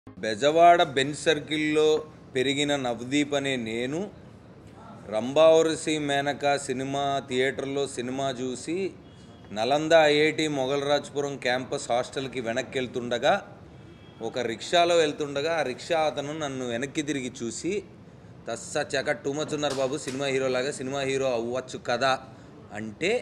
Bezawada bench సర్కిల్లో పెరిగిన నవదీప్ అనే నేను రంభావరసి మేనక సినిమా థియేటర్లో సినిమా చూసి నలంద ఐఐటి మొగల్రాజ్పురం క్యాంపస్ హాస్టల్కి వెనక్కి వెళ్తుండగా ఒక రిక్షాలో వెళ్తుండగా ఆ రిక్షా అతను నన్ను వెనక్కి తిరిగి చూసి తస్స చక టూ మచ్ ఉన్నారు బాబు, సినిమా హీరోలాగా సినిమా హీరో అవ్వచ్చు కదా అంటే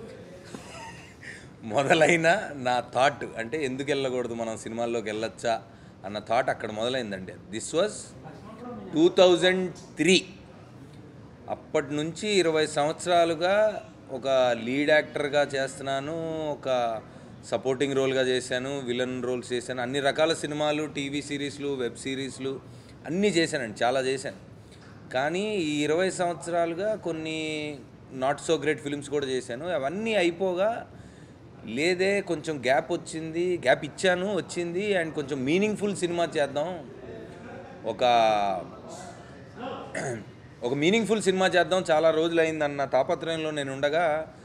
మొదలైన నా థాట్, అంటే ఎందుకు వెళ్ళకూడదు మనం సినిమాల్లోకి వెళ్ళొచ్చా అన్న థాట్ అక్కడ మొదలైందండి. This was 2003. అప్పటి నుంచి 20 సంవత్సరాలుగా ఒక లీడ్ యాక్టర్గా చేస్తున్నాను, ఒక సపోర్టింగ్ రోల్గా చేశాను, విలన్ రోల్స్ చేశాను, అన్ని రకాల సినిమాలు, టీవీ సిరీస్లు, వెబ్ సిరీస్లు అన్నీ చేశానండి, చాలా చేశాను. కానీ ఈ 20 సంవత్సరాలుగా కొన్ని నాట్ సో గ్రేట్ ఫిల్మ్స్ కూడా చేశాను. అవన్నీ అయిపోగా లేదే కొంచెం గ్యాప్ వచ్చింది, గ్యాప్ ఇచ్చాను, వచ్చింది, అండ్ కొంచెం మీనింగ్ఫుల్ సినిమా చేద్దాం, ఒక మీనింగ్ఫుల్ సినిమా చేద్దాం, చాలా రోజులు అయిందన్న తాపత్రయంలో నేను ఉండగా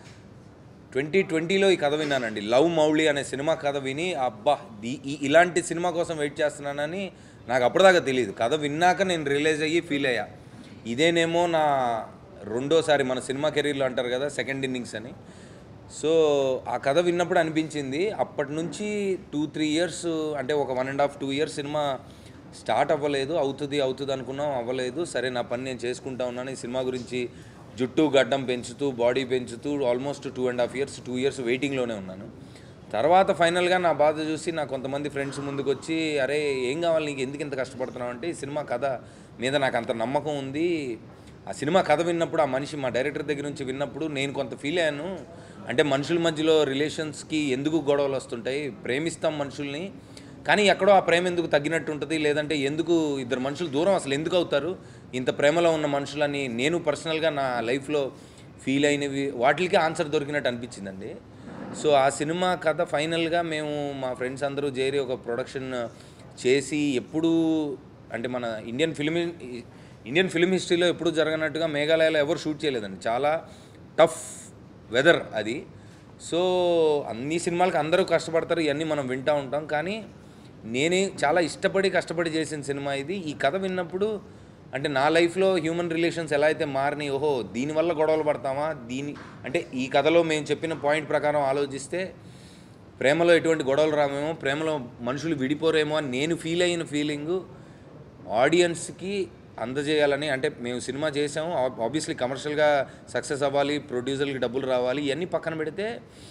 2020లో ఈ కథ విన్నానండి. లవ్ మౌళి అనే సినిమా కథ విని అబ్బా ఇలాంటి సినిమా కోసం వెయిట్ చేస్తున్నానని నాకు అప్పటిదాకా తెలియదు. కథ విన్నాక నేను రియలైజ్ అయ్యి ఫీల్ అయ్యా, ఇదేనేమో నా రెండోసారి, మన సినిమా కెరీర్లో అంటారు కదా సెకండ్ ఇన్నింగ్స్ అని. సో ఆ కథ విన్నప్పుడు అనిపించింది. అప్పటి నుంచి 2-3 ఇయర్స్, అంటే ఒక 1.5-2 ఇయర్స్ సినిమా స్టార్ట్ అవ్వలేదు. అవుతుంది అనుకున్నాం, అవ్వలేదు. సరే నా పని నేను చేసుకుంటా ఉన్నాను. ఈ సినిమా గురించి జుట్టు గడ్డం పెంచుతూ, బాడీ పెంచుతూ ఆల్మోస్ట్ 2.5 ఇయర్స్ వెయిటింగ్లోనే ఉన్నాను. తర్వాత ఫైనల్గా నా బాధ చూసి నా కొంతమంది ఫ్రెండ్స్ ముందుకు వచ్చి, అరే ఏం కావాలి నీకు, ఎందుకు ఇంత కష్టపడుతున్నావు అంటే, ఈ సినిమా కథ మీద నాకు అంత నమ్మకం ఉంది. ఆ సినిమా కథ విన్నప్పుడు, ఆ మనిషి మా డైరెక్టర్ దగ్గర నుంచి విన్నప్పుడు నేను కొంత ఫీల్ అయ్యాను. అంటే మనుషుల మధ్యలో రిలేషన్స్కి ఎందుకు గొడవలు వస్తుంటాయి, ప్రేమిస్తాం మనుషుల్ని, కానీ ఎక్కడో ఆ ప్రేమ ఎందుకు తగ్గినట్టు ఉంటుంది, లేదంటే ఎందుకు ఇద్దరు మనుషులు దూరం అసలు ఎందుకు అవుతారు, ఇంత ప్రేమలో ఉన్న మనుషులని నేను పర్సనల్గా నా లైఫ్లో ఫీల్ అయినవి వాటికి ఆన్సర్ దొరికినట్టు అనిపించిందండి. సో ఆ సినిమా కథ ఫైనల్గా మేము మా ఫ్రెండ్స్ అందరూ చేరి ఒక ప్రొడక్షన్ చేసి, ఎప్పుడు అంటే మన ఇండియన్ ఫిల్మ్ హిస్టరీలో ఎప్పుడు జరగనట్టుగా మేఘాలయలో ఎవరు షూట్ చేయలేదండి. చాలా టఫ్ వెదర్ అది. సో అన్ని సినిమాలకు అందరూ కష్టపడతారు, ఇవన్నీ మనం వింటూ ఉంటాం, కానీ నేనే చాలా కష్టపడి చేసిన సినిమా ఇది. ఈ కథ విన్నప్పుడు అంటే నా లైఫ్లో హ్యూమన్ రిలేషన్స్ ఎలా అయితే మారినాయి, ఓహో దీనివల్ల గొడవలు పడతామా, అంటే ఈ కథలో మేము చెప్పిన పాయింట్ ప్రకారం ఆలోచిస్తే ప్రేమలో ఎటువంటి గొడవలు రామేమో, ప్రేమలో మనుషులు విడిపోరేమో అని నేను ఫీల్ అయిన ఫీలింగు ఆడియన్స్కి అందజేయాలని. అంటే మేము సినిమా చేసాము, ఆబ్వియస్లీ కమర్షియల్గా సక్సెస్ అవ్వాలి, ప్రొడ్యూసర్కి డబ్బులు రావాలి, ఇవన్నీ పక్కన పెడితే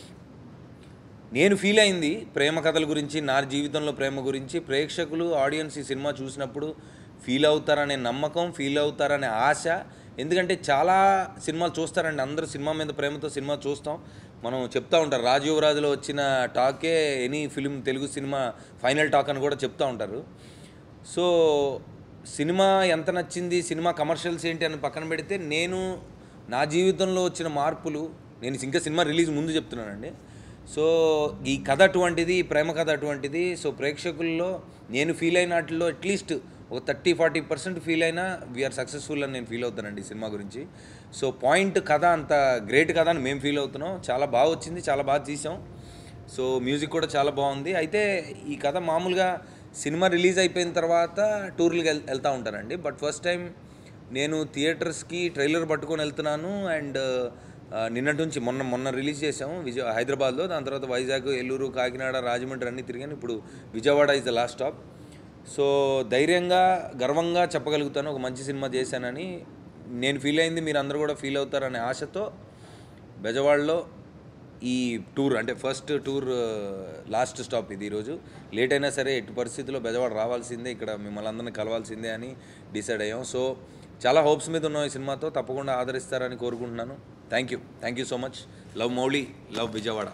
నేను ఫీల్ అయింది ప్రేమ కథల గురించి, నా జీవితంలో ప్రేమ గురించి ప్రేక్షకులు, ఆడియన్స్ ఈ సినిమా చూసినప్పుడు ఫీల్ అవుతారనే నమ్మకం, ఫీల్ అవుతారనే ఆశ. ఎందుకంటే చాలా సినిమాలు చూస్తారండి, అందరూ సినిమా మీద ప్రేమతో సినిమా చూస్తాం. మనం చెప్తూ ఉంటారు, రాజయువరాజులో వచ్చిన టాకే any film Telugu cinema final talk అని కూడా చెప్తూ ఉంటారు. సో సినిమా ఎంత నచ్చింది, సినిమా కమర్షియల్స్ ఏంటి అని పక్కన పెడితే నేను నా జీవితంలో వచ్చిన మార్పులు, నేను ఇంకా సినిమా రిలీజ్ ముందు చెప్తున్నానండి. సో ఈ కథ అటువంటిది, ప్రేమ కథ అటువంటిది. సో ప్రేక్షకుల్లో నేను ఫీల్ అయిన వాటిలో అట్లీస్ట్ ఒక 30-40% ఫీల్ అయినా వీఆర్ సక్సెస్ఫుల్ అని నేను ఫీల్ అవుతానండి ఈ సినిమా గురించి. సో పాయింట్ కథ అంత గ్రేట్ కథ అని మేము ఫీల్ అవుతున్నాం. చాలా బాగా వచ్చింది, చాలా బాగా తీసాం. సో మ్యూజిక్ కూడా చాలా బాగుంది. అయితే ఈ కథ మామూలుగా సినిమా రిలీజ్ అయిపోయిన తర్వాత టూర్లకు వెళ్తూ ఉంటానండి. బట్ ఫస్ట్ టైం నేను థియేటర్స్కి ట్రైలర్ పట్టుకొని వెళ్తున్నాను. అండ్ నిన్నటి నుంచి మొన్న రిలీజ్ చేసాము హైదరాబాద్లో, దాని తర్వాత వైజాగ్, ఏలూరు, కాకినాడ, రాజమండ్రి అన్నీ తిరిగాను. ఇప్పుడు Vijayawada is the last stop. So ధైర్యంగా, గర్వంగా చెప్పగలుగుతాను ఒక మంచి సినిమా చేశానని. నేను ఫీల్ అయింది మీరు అందరూ కూడా ఫీల్ అవుతారనే ఆశతో బెజవాడలో ఈ టూర్, అంటే ఫస్ట్ టూర్ లాస్ట్ స్టాప్ ఇది. ఈరోజు లేట్ అయినా సరే ఎట్టి పరిస్థితుల్లో బెజవాడ రావాల్సిందే, ఇక్కడ మిమ్మల్ని అందరినీ కలవాల్సిందే అని డిసైడ్ అయ్యాం. సో చాలా హోప్స్ మీద ఉన్నాం ఈ సినిమాతో, తప్పకుండా ఆదరిస్తారని కోరుకుంటున్నాను. Thank you so much. Love Mouli, love Vijayawada.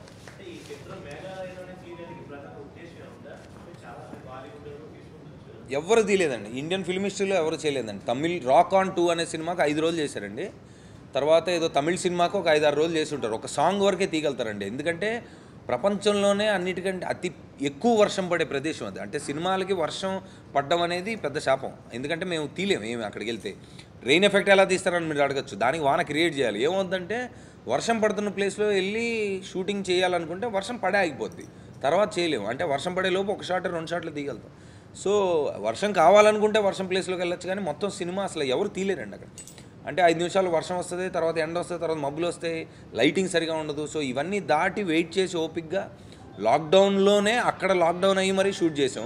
ఎవరు తీయలేదండి, ఇండియన్ ఫిల్మ్ హిస్టరీలో ఎవరు చేయలేదండి. తమిళ్ రాక్ ఆన్ 2 అనే సినిమాకి 5 రోజులు చేశారండి. తర్వాత ఏదో తమిళ్ సినిమాకు ఒక 5-6 రోజులు చేసి ఉంటారు. ఒక సాంగ్ వరకే తీయగలుగుతారండి. ఎందుకంటే ప్రపంచంలోనే అన్నిటికంటే అతి ఎక్కువ వర్షం పడే ప్రదేశం అది. అంటే సినిమాలకి వర్షం పడడం అనేది పెద్ద శాపం. ఎందుకంటే మేము తీయలేము ఏమి అక్కడికి వెళ్తే. రెయిన్ ఎఫెక్ట్ ఎలా తీస్తారని మీరు అడగచ్చు. దానికి వాన క్రియేట్ చేయాలి. ఏమవుతుందంటే వర్షం పడుతున్న ప్లేస్లో వెళ్ళి షూటింగ్ చేయాలనుకుంటే వర్షం పడే ఆగిపోద్ది, తర్వాత చేయలేము. అంటే వర్షం పడే లోపు 1 షాట్ 2 షాట్లు తీయగలుగుతాం. సో వర్షం కావాలనుకుంటే వర్షం ప్లేస్లోకి వెళ్ళొచ్చు, కానీ మొత్తం సినిమా అసలు ఎవరు తీయలేరండి అక్కడ. అంటే 5 నిమిషాలు వర్షం వస్తుంది, తర్వాత ఎండ వస్తుంది, తర్వాత మబ్బులు వస్తాయి, లైటింగ్ సరిగా ఉండదు. సో ఇవన్నీ దాటి వెయిట్ చేసి ఓపిక్గా లాక్డౌన్లోనే అక్కడ లాక్డౌన్ అయ్యి మరీ షూట్ చేసాం.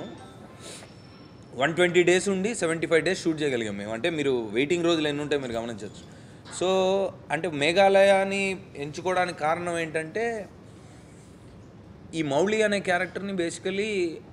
120 డేస్ ఉండి 75 డేస్ షూట్ చేయగలిగాం మేము. అంటే మీరు వెయిటింగ్ రోజులు ఎన్ని ఉంటాయి మీరు గమనించవచ్చు. సో అంటే మేఘాలయాని ఎంచుకోవడానికి కారణం ఏంటంటే, ఈ మౌళి అనే క్యారెక్టర్ని బేసికలీ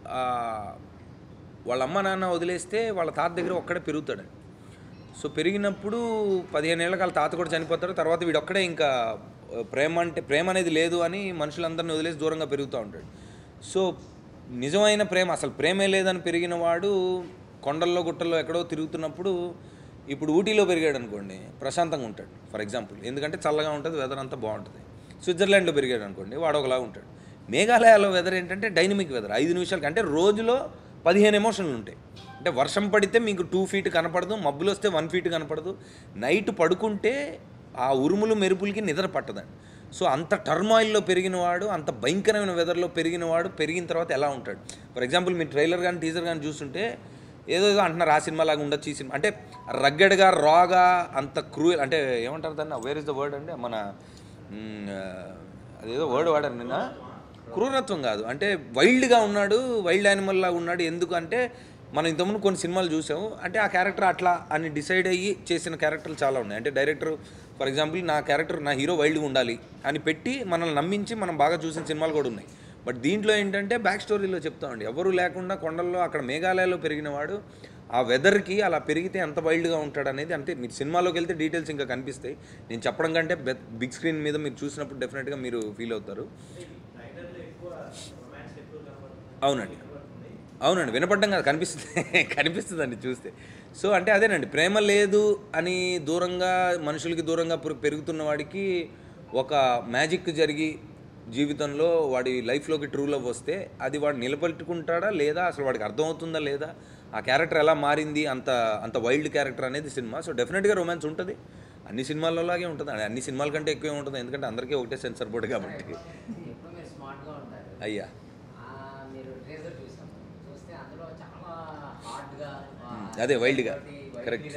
వాళ్ళ అమ్మ నాన్న వదిలేస్తే వాళ్ళ తాత దగ్గర ఒక్కడే పెరుగుతాడండి. సో పెరిగినప్పుడు 15 ఏళ్ళకి వాళ్ళ తాత కూడా చనిపోతాడు. తర్వాత వీడొక్కడే ఇంకా ప్రేమ అనేది లేదు అని మనుషులందరినీ వదిలేసి దూరంగా పెరుగుతూ ఉంటాడు. సో నిజమైన ప్రేమ, అసలు ప్రేమే లేదని పెరిగిన వాడు కొండల్లో గుట్టల్లో ఎక్కడో తిరుగుతున్నప్పుడు, ఇప్పుడు ఊటీలో పెరిగాడు అనుకోండి ప్రశాంతంగా ఉంటాడు ఫర్ ఎగ్జాంపుల్, ఎందుకంటే చల్లగా ఉంటుంది, వెదర్ అంతా బాగుంటుంది. స్విట్జర్లాండ్లో పెరిగాడు అనుకోండి వాడు ఒకలాగా ఉంటాడు. మేఘాలయాలో వెదర్ ఏంటంటే డైనమిక్ వెదర్. 5 నిమిషాలకి అంటే రోజులో 15 ఎమోషన్లు ఉంటాయి. అంటే వర్షం పడితే మీకు 2 ఫీట్ కనపడదు, మబ్బులు వస్తే 1 ఫీట్ కనపడదు, నైట్ పడుకుంటే ఆ ఉరుములు మెరుపులకి నిద్ర పట్టదండి. సో అంత టర్మాయిల్లో పెరిగినవాడు, అంత భయంకరమైన వెదర్లో పెరిగినవాడు పెరిగిన తర్వాత ఎలా ఉంటాడు. ఫర్ ఎగ్జాంపుల్ మీరు ట్రైలర్ కానీ టీజర్ కానీ చూస్తుంటే ఏదో అంటున్నారు ఆ సినిమా లాగా ఉండొచ్చు ఈ సినిమా, అంటే రగ్గడ్గా రాగా అంత క్రూయల్, అంటే ఏమంటారు దాన్ని, వేర్ ఇస్ ద వర్డ్ అంటే మన అదేదో వర్డ్ వాడారు నిన్న, క్రూరత్వం కాదు, అంటే వైల్డ్గా ఉన్నాడు, వైల్డ్ యానిమల్ లాగా ఉన్నాడు. ఎందుకు అంటే మనం ఇంతకుముందు కొన్ని సినిమాలు చూసాము, అంటే ఆ క్యారెక్టర్ అట్లా అని డిసైడ్ అయ్యి చేసిన క్యారెక్టర్లు చాలా ఉన్నాయి. అంటే డైరెక్టర్ ఫర్ ఎగ్జాంపుల్ నా క్యారెక్టర్, నా హీరో వైల్డ్గా ఉండాలి అని పెట్టి మనల్ని నమ్మించి మనం బాగా చూసిన సినిమాలు కూడా ఉన్నాయి. బట్ దీంట్లో ఏంటంటే బ్యాక్ స్టోరీలో చెప్తామండి, ఎవరు లేకుండా కొండల్లో అక్కడ మేఘాలయాలో పెరిగినవాడు ఆ వెదర్కి అలా పెరిగితే ఎంత వైల్డ్గా ఉంటాడు అనేది. అంటే మీరు సినిమాలోకి వెళ్తే డీటెయిల్స్ ఇంకా కనిపిస్తాయి. నేను చెప్పడం కంటే బిగ్ స్క్రీన్ మీద మీరు చూసినప్పుడు డెఫినెట్గా మీరు ఫీల్ అవుతారు. అవునండి, అవునండి, వినపడ్డం కాదు, కనిపిస్తుందండి చూస్తే. సో అంటే అదేనండి, ప్రేమ లేదు అని దూరంగా మనుషులకి దూరంగా పెరుగుతున్న వాడికి ఒక మ్యాజిక్ జరిగి జీవితంలో వాడి లైఫ్లోకి ట్రూ లవ్ వస్తే అది వాడు నిలబెట్టుకుంటాడా లేదా, అసలు వాడికి అర్థమవుతుందా లేదా, ఆ క్యారెక్టర్ ఎలా మారింది, అంత వైల్డ్ క్యారెక్టర్ అనేది సినిమా. సో డెఫినెట్గా రొమాన్స్ ఉంటుంది, అన్ని సినిమాలలాగే ఉంటుంది, అన్ని సినిమాల కంటే ఎక్కువే ఉంటుంది, ఎందుకంటే అందరికీ ఒకటే సెన్సర్ బోర్డు కాబట్టి. అయ్యా అదే వైల్డ్గా, కరెక్ట్.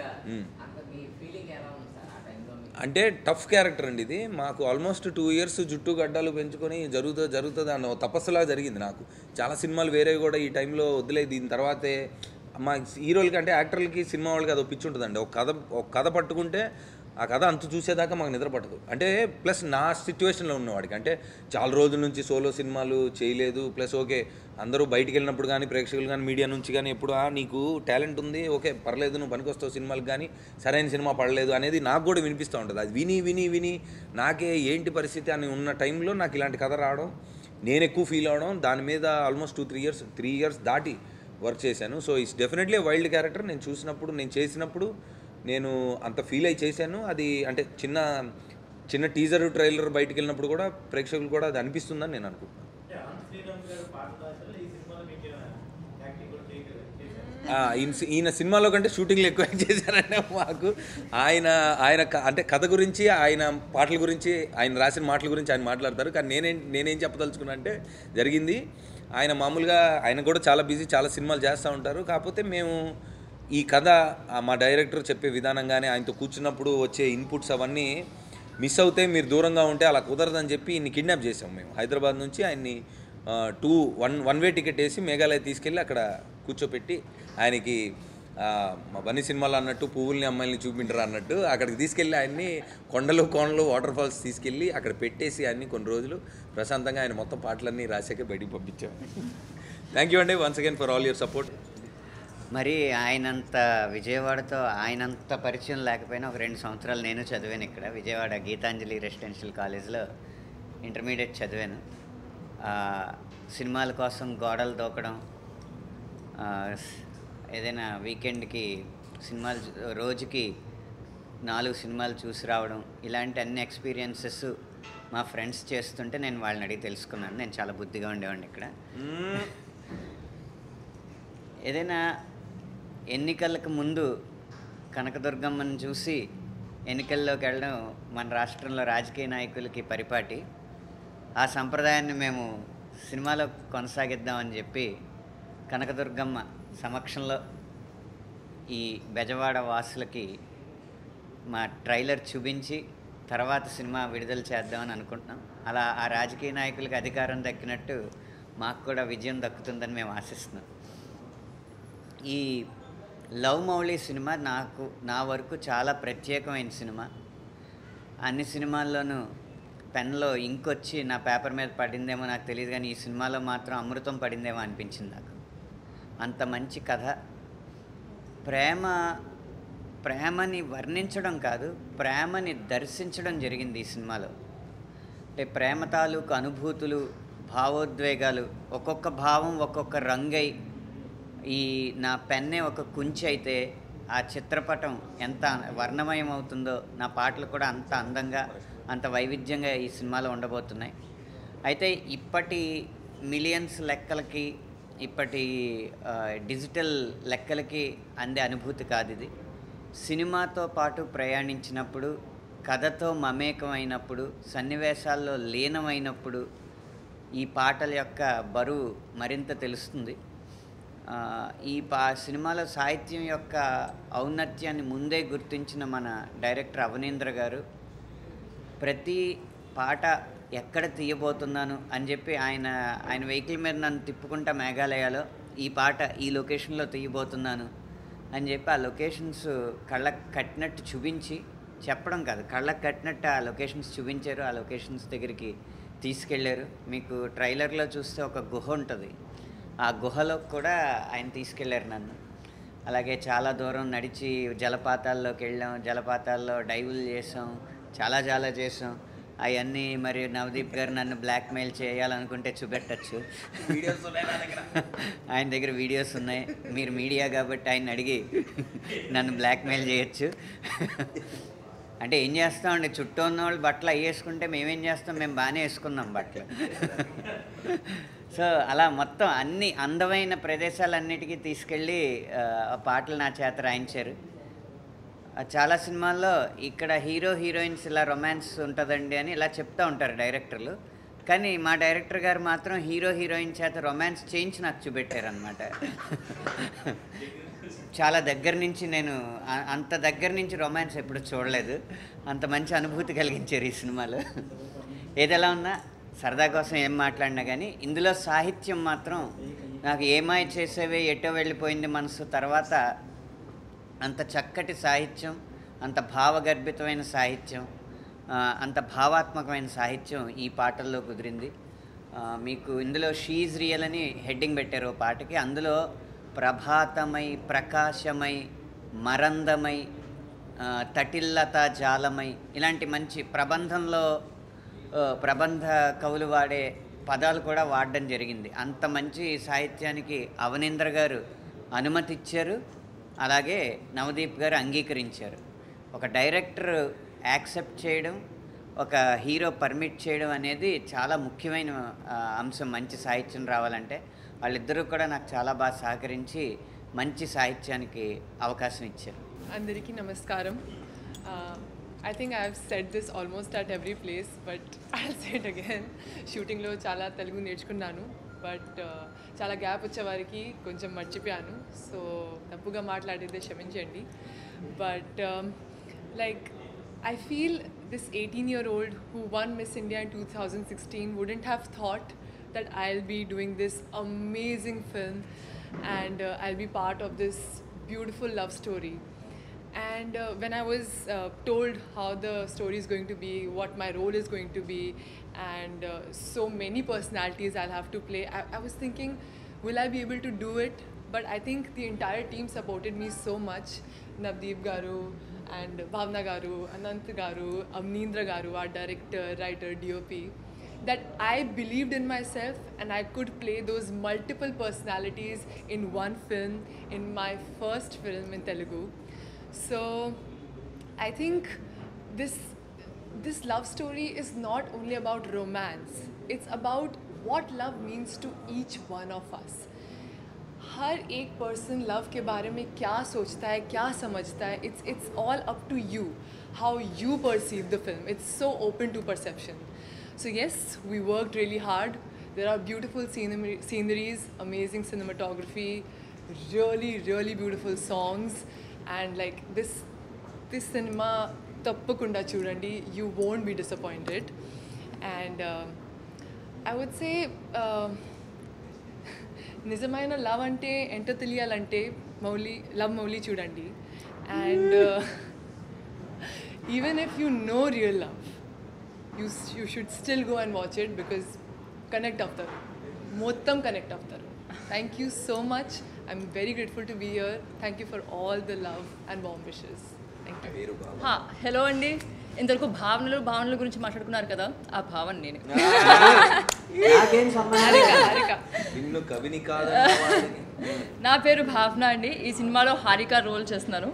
అంటే టఫ్ క్యారెక్టర్ అండి ఇది. మాకు ఆల్మోస్ట్ 2 ఇయర్స్ జుట్టు గడ్డాలు పెంచుకొని జరుగుతుంది అన్న తపస్సులా జరిగింది నాకు. చాలా సినిమాలు వేరేవి కూడా ఈ టైంలో వదిలే, దీని తర్వాతే మా హీరోలకి అంటే యాక్టర్లకి సినిమా వాళ్ళకి అది పిచ్చి ఉంటుందండి. ఒక కథ పట్టుకుంటే ఆ కథ అంత చూసేదాకా మాకు నిద్ర పట్టదు. అంటే ప్లస్ నా సిచ్యువేషన్లో ఉన్నవాడికి, అంటే చాలా రోజుల నుంచి సోలో సినిమాలు చేయలేదు, ప్లస్ ఓకే అందరూ బయటికి వెళ్ళినప్పుడు కానీ ప్రేక్షకులు కానీ మీడియా నుంచి కానీ ఎప్పుడు నీకు టాలెంట్ ఉంది, ఓకే పర్లేదు, నువ్వు పనికొస్తావు సినిమాలకు, కానీ సరైన సినిమా పడలేదు అనేది నాకు కూడా వినిపిస్తూ ఉంటుంది. అది విని నాకే ఏంటి పరిస్థితి అని ఉన్న టైంలో నాకు ఇలాంటి కథ రావడం, నేను ఎక్కువ ఫీల్ అవడం, దాని మీద ఆల్మోస్ట్ 3 ఇయర్స్ దాటి వర్క్ చేశాను. So it's definitely wild character. నేను చేసినప్పుడు నేను అంత ఫీల్ అయి చేశాను. అది అంటే చిన్న టీజర్ ట్రైలర్ బయటికి వెళ్ళినప్పుడు కూడా ప్రేక్షకులు కూడా అది అనిపిస్తుందని నేను అనుకుంటున్నాను. ఈయన సినిమాలో కంటే షూటింగ్లు ఎక్కువ చేశారంటే మాకు ఆయన అంటే కథ గురించి, ఆయన పాటల గురించి, ఆయన రాసిన మాటల గురించి ఆయన మాట్లాడతారు. కానీ నేనేం చెప్పదలుచుకున్నా అంటే జరిగింది, ఆయన మామూలుగా ఆయన కూడా చాలా బిజీ, చాలా సినిమాలు చేస్తూ ఉంటారు. కాకపోతే మేము ఈ కథ మా డైరెక్టర్ చెప్పే విధానంగానే ఆయనతో కూర్చున్నప్పుడు వచ్చే ఇన్పుట్స్ అవన్నీ మిస్ అవుతే, మీరు దూరంగా ఉంటే అలా కుదరదని చెప్పి ఇన్ని కిడ్నాప్ చేసాం మేము. హైదరాబాద్ నుంచి ఆయన్ని 1 వే టికెట్ వేసి మేఘాలయ తీసుకెళ్ళి అక్కడ కూర్చోపెట్టి ఆయనకి మా బన్నీ సినిమాలో అన్నట్టు పువ్వుల్ని అమ్మాయిల్ని చూపించరు అన్నట్టు అక్కడికి తీసుకెళ్ళి ఆయన్ని కొండలు వాటర్ ఫాల్స్ తీసుకెళ్ళి అక్కడ పెట్టేసి ఆయన్ని కొన్ని రోజులు ప్రశాంతంగా ఆయన మొత్తం పాటలన్నీ రాసాకే బయటికి పంపించాం. థ్యాంక్ యూ అండి once again for all your support. మరి విజయవాడతో ఆయనంత పరిచయం లేకపోయినా ఒక 2 సంవత్సరాలు నేను చదివాను ఇక్కడ విజయవాడ గీతాంజలి రెసిడెన్షియల్ కాలేజ్లో ఇంటర్మీడియట్ చదివాను. సినిమాల కోసం గోడలు దూకడం, ఏదైనా వీకెండ్కి రోజుకి 4 సినిమాలు చూసి రావడం, ఇలాంటి అన్ని ఎక్స్పీరియన్సెస్ మా ఫ్రెండ్స్ చేస్తుంటే నేను వాళ్ళని అడిగి తెలుసుకున్నాను. నేను చాలా బుద్ధిగా ఉండేవాడిని ఇక్కడ. ఏదైనా ఎన్నికలకు ముందు కనకదుర్గమ్మను చూసి ఎన్నికల్లోకి వెళ్ళడం మన రాష్ట్రంలో రాజకీయ నాయకులకి పరిపాటి. ఆ సంప్రదాయాన్ని మేము సినిమాలో కొనసాగిద్దామని చెప్పి కనకదుర్గమ్మ సమక్షంలో ఈ బెజవాడ వాసులకి మా ట్రైలర్ చూపించి తర్వాత సినిమా విడుదల చేద్దామని అనుకుంటున్నాం. అలా ఆ రాజకీయ నాయకులకి అధికారం దక్కినట్టు మాకు కూడా విజయం దక్కుతుందని మేము ఆశిస్తున్నాం. ఈ లవ్ మౌళి సినిమా నా వరకు చాలా ప్రత్యేకమైన సినిమా. అన్ని సినిమాల్లోనూ పెన్లో ఇంకొచ్చి నా పేపర్ మీద పడిందేమో నాకు తెలియదు, కానీ ఈ సినిమాలో మాత్రం అమృతం పడిందేమో అనిపించింది నాకు. అంత మంచి కథ. ప్రేమని వర్ణించడం కాదు, ప్రేమని దర్శించడం జరిగింది ఈ సినిమాలో. అంటే ప్రేమ తాలూకు అనుభూతులు, భావోద్వేగాలు, ఒక్కొక్క భావం ఒక్కొక్క రంగై ఈ నా పెన్నే ఒక కుంచి అయితే ఆ చిత్రపటం ఎంత వర్ణమయం అవుతుందో నా పాటలు కూడా అంత అందంగా అంత వైవిధ్యంగా ఈ సినిమాలో ఉండబోతున్నాయి. అయితే ఇప్పటి మిలియన్స్ లెక్కలకి, ఇప్పటి డిజిటల్ లెక్కలకి అందే అనుభూతి కాదు ఇది. సినిమాతో పాటు ప్రయాణించినప్పుడు, కథతో మమేకమైనప్పుడు, సన్నివేశాల్లో లీనమైనప్పుడు ఈ పాటల యొక్క బరువు మరింత తెలుస్తుంది. ఈ సినిమాలో సాహిత్యం యొక్క ఔన్నత్యాన్ని ముందే గుర్తించిన మన డైరెక్టర్ అవనీంద్ర గారు ప్రతి పాట ఎక్కడ తీయబోతున్నాను అని చెప్పి ఆయన వెహికల్ మీద నన్ను తిప్పుకుంటా మేఘాలయాలో ఈ పాట ఈ లొకేషన్లో తీయబోతున్నాను అని చెప్పి ఆ లొకేషన్స్ కళ్ళకు కట్టినట్టు చూపించి, చెప్పడం కాదు, కళ్ళకు కట్టినట్టు ఆ లొకేషన్స్ చూపించారు. ఆ లొకేషన్స్ దగ్గరికి తీసుకెళ్ళారు. మీకు ట్రైలర్లో చూస్తే ఒక గుహ ఉంటుంది, ఆ గుహలో కూడా ఆయన తీసుకెళ్ళారు నన్ను. అలాగే చాలా దూరం నడిచి జలపాతాల్లోకి వెళ్ళాం, జలపాతాల్లో డైవులు చేసాం, చాలా చేసాం. అవన్నీ మరి నవదీప్ గారు నన్ను బ్లాక్మెయిల్ చేయాలనుకుంటే చూపెట్టచ్చు. ఆయన దగ్గర వీడియోస్ ఉన్నాయి. మీరు మీడియా కాబట్టి ఆయన అడిగి నన్ను బ్లాక్మెయిల్ చేయొచ్చు. అంటే ఏం చేస్తామండి, చుట్టూ ఉన్న వాళ్ళు బట్టలు అయ్యేసుకుంటే మేమేం చేస్తాం, మేము బాగానే వేసుకున్నాం బట్టలు. సో అలా మొత్తం అన్ని అందమైన ప్రదేశాలన్నిటికీ తీసుకెళ్ళి పాటలు నా చేత రాయించారు. చాలా సినిమాల్లో ఇక్కడ హీరో హీరోయిన్స్ ఇలా రొమాన్స్ ఉంటుందండి అని ఇలా చెప్తూ ఉంటారు డైరెక్టర్లు, కానీ మా డైరెక్టర్ గారు మాత్రం హీరో హీరోయిన్ చేత రొమాన్స్ చేయించి నాకు చూపెట్టారనమాట. చాలా దగ్గర నుంచి నేను అంత దగ్గర నుంచి రొమాన్స్ ఎప్పుడు చూడలేదు. అంత మంచి అనుభూతి కలిగించారు ఈ సినిమాలో. ఏదెలా ఉన్నా సరదా కోసం ఏం మాట్లాడినా కానీ ఇందులో సాహిత్యం మాత్రం నాకు ఏమాయి చేసేవే ఎటో వెళ్ళిపోయింది మనసు తర్వాత అంత చక్కటి సాహిత్యం, అంత భావగర్భితమైన సాహిత్యం, అంత భావాత్మకమైన సాహిత్యం ఈ పాటల్లో కుదిరింది. మీకు ఇందులో షీజ్ రియల్ అని హెడ్డింగ్ పెట్టారు ఓ పాటకి. అందులో ప్రభాతమై, ప్రకాశమై, మరందమై, తటిల్లత జాలమై ఇలాంటి మంచి ప్రబంధ కవులు వాడే పదాలు కూడా వాడడం జరిగింది. అంత మంచి సాహిత్యానికి అవనీంద్ర గారు అనుమతి ఇచ్చారు, అలాగే నవదీప్ గారు అంగీకరించారు. ఒక డైరెక్టర్ యాక్సెప్ట్ చేయడం, ఒక హీరో పర్మిట్ చేయడం అనేది చాలా ముఖ్యమైన అంశం మంచి సాహిత్యం రావాలంటే. వాళ్ళిద్దరూ కూడా నాకు చాలా బాగా సహకరించి మంచి సాహిత్యానికి అవకాశం ఇచ్చారు. అందరికీ నమస్కారం. I think I've said this almost at every place, but I'll say it again. షూటింగ్లో చాలా తెలుగు నేర్చుకున్నాను, బట్ చాలా గ్యాప్ వచ్చే వారికి కొంచెం మర్చిపోయాను. సో తప్పుగా మాట్లాడితే క్షమించండి. But like I feel this 18-year-old who won Miss India in 2016 wouldn't have thought that I'll be doing this amazing film and I'll be part of this beautiful love story. And when I was told how the story is going to be, what my role is going to be, and so many personalities I'll have to play, I was thinking, will I be able to do it? But I think the entire team supported me so much. Navdeep Garu and Bhavna Garu, Anant Garu, Avneendra Garu, our director, writer, DOP, that I believed in myself and I could play those multiple personalities in one film, in my first film in Telugu. So I think this love story is not only about romance, it's about what love means to each one of us. हर एक person love के बारे में क्या सोचता है, क्या समझता है, it's all up to you, how you perceive the film. It's so open to perception. So yes, we worked really hard. There are beautiful sceneries, amazing cinematography, really beautiful songs, and like this cinema tappakunda chudandi, you won't be disappointed. And I would say నిజమైన love అంటే ఎంతో తెలియాలంటే మౌలి చూడండి. And even if you know real love, you should still go and watch it, because connect అవుతారు, మొత్తం connect అవుతారు. Thank you so much. I'm very grateful to be here. Thank you for all the love and warm wishes. Thank you. Hello అండి. ఇంతవరకు భావనల గురించి మాట్లాడుకున్నారు కదా, ఆ భావన నేను. నా పేరు భావన అండి. ఈ సినిమాలో హారిక రోల్ చేస్తున్నాను.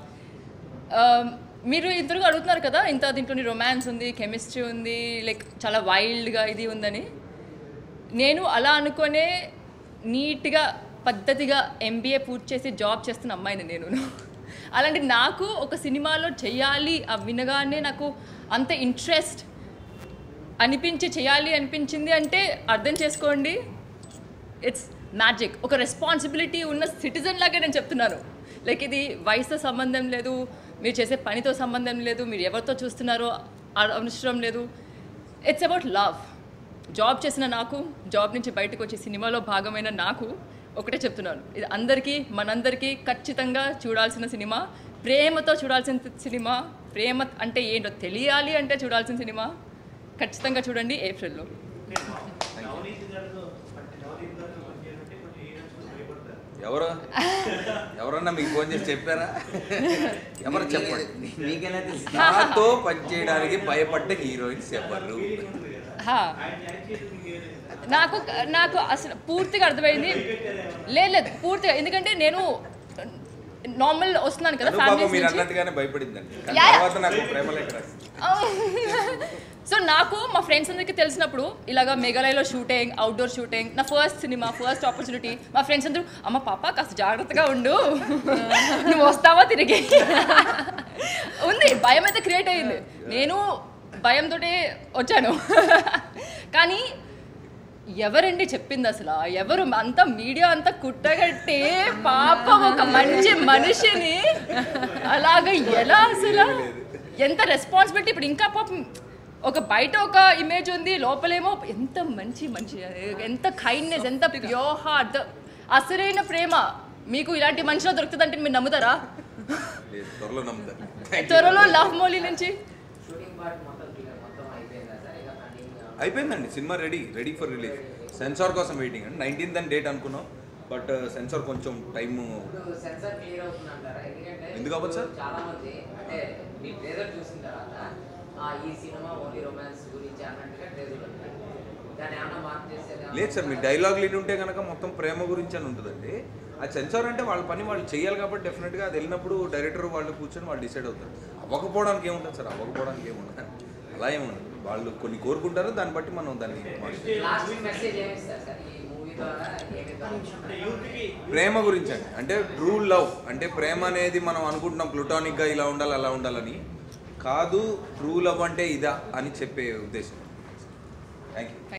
మీరు ఇంతవరకు అడుగుతున్నారు కదా, దీంట్లో రొమాన్స్ ఉంది, కెమిస్ట్రీ ఉంది, లైక్ చాలా వైల్డ్గా ఇది ఉందని. నేను అలా అనుకునే నీట్గా పద్ధతిగా MBA పూర్తి చేసి జాబ్ చేస్తున్న అమ్మాయిని నేను. అలాంటి నాకు ఒక సినిమాలో చెయ్యాలి వినగానే నాకు అంత ఇంట్రెస్ట్ చేయాలి అనిపించింది అంటే అర్థం చేసుకోండి, ఇట్స్ మ్యాజిక్. ఒక రెస్పాన్సిబిలిటీ ఉన్న సిటిజన్ లాగా నేను చెప్తున్నాను. లైక్ ఇది వయసుతో సంబంధం లేదు, మీరు చేసే పనితో సంబంధం లేదు, మీరు ఎవరితో చూస్తున్నారో అవసరం లేదు. It's about love. జాబ్ చేసిన నాకు, జాబ్ నుంచి బయటకు వచ్చే సినిమాలో భాగమైన నాకు ఒకటే చెప్తున్నాను, ఇది మనందరికీ ఖచ్చితంగా చూడాల్సిన సినిమా, ప్రేమతో చూడాల్సిన సినిమా. ప్రేమ అంటే ఏంటో తెలియాలి అంటే చూడాల్సిన సినిమా. ఖచ్చితంగా చూడండి ఏప్రిల్లో. ఎవరన్నా మీకు ఫోన్ చేసి చెప్పారా? ఎవరు చెప్పండి. నాతో పనిచేయడానికి భయపడ్డ హీరోయిన్స్ ఎవరు? నాకు అసలు పూర్తిగా అర్థమైంది. లేదు పూర్తిగా, ఎందుకంటే నేను నార్మల్ వస్తున్నాను కదా సో నాకు మా ఫ్రెండ్స్ అందరికీ తెలిసినప్పుడు ఇలాగా మేఘాలయలో షూటింగ్, అవుట్డోర్ షూటింగ్, నా ఫస్ట్ సినిమా, ఫస్ట్ ఆపర్చునిటీ. మా ఫ్రెండ్స్ అందరూ అమ్మ పాప కాస్త జాగ్రత్తగా ఉండు, నువ్వు వస్తావా తిరిగి ఉంది. భయం అయితే క్రియేట్ అయ్యింది, నేను భయంతో వచ్చాను. కానీ ఎవరండి చెప్పింది అసలు? ఎవరు? అంతా మీడియా అంతా కుట్టగట్టి పాపం ఒక మంచి మనిషిని అలాగ ఎలా అసలు ఎంత రెస్పాన్సిబిలిటీ. ఇప్పుడు ఇంకా పాపం ఒక బయట ఒక ఇమేజ్ ఉంది, లోపలేమో ఎంత మంచి ఎంత కైండ్నెస్, ఎంత ప్యూర్ హార్ట్, అసలైన ప్రేమ. మీకు ఇలాంటి మనిషిలో దొరుకుతుందంటే మీరు నమ్ముతారా? త్వరలో లవ్ మౌలి నుంచి అయిపోయిందండి. Cinema ready for release. Censor కోసం వెయిటింగ్ అండి. 19th అని డేట్ అనుకున్నాం, బట్ సెన్సార్ కొంచెం టైం. ఎందుకు అవ్వదు సార్? లేదు సార్, మీ డైలాగ్ లీడ్ ఉంటే కనుక మొత్తం ప్రేమ గురించి అని ఉంటుందండి. అది సెన్సార్ అంటే వాళ్ళ పని వాళ్ళు చేయాలి కాబట్టి డెఫినెట్గా అది వెళ్ళినప్పుడు డైరెక్టర్ వాళ్ళు కూర్చొని వాళ్ళు డిసైడ్ అవుతారు. అవ్వకపోవడానికి ఏముంటుంది సార్? అవ్వకపోవడానికి ఏముంటుంది, అలా ఏముండదు. వాళ్ళు కొన్ని కోరుకుంటారు, దాన్ని బట్టి మనం దాన్ని ప్రేమ గురించి అండి. అంటే ట్రూ లవ్ అంటే ప్రేమ అనేది మనం అనుకుంటున్నాం ప్లూటానిక్గా ఇలా ఉండాలి అలా ఉండాలని కాదు. ట్రూ లవ్ అంటే ఇదా అని చెప్పే ఉద్దేశం. Thank you.